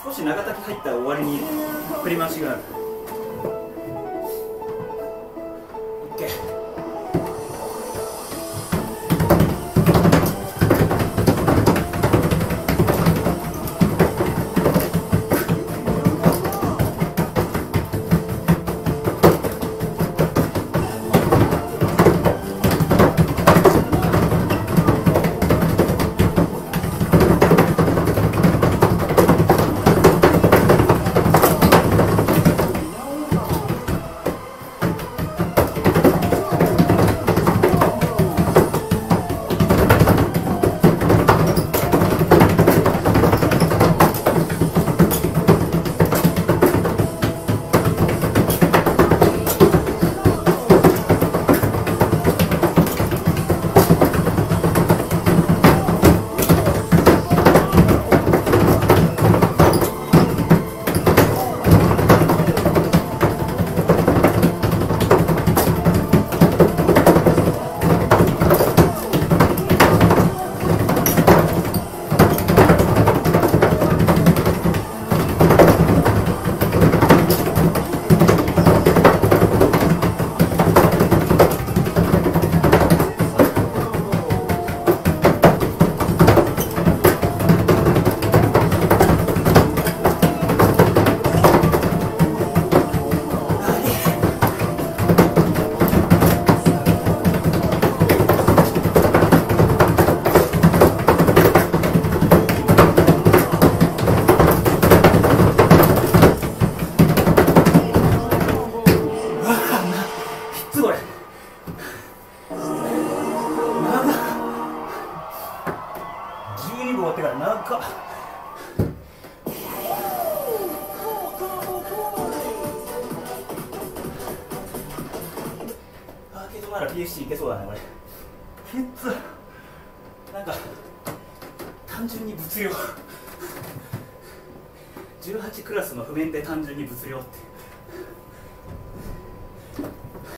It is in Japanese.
少し長滝入ったら終わりに振り回しがある。 OK。まだ PFC いけそうだねこれ。きつなんか単純に物量18クラスの譜面で単純に物量って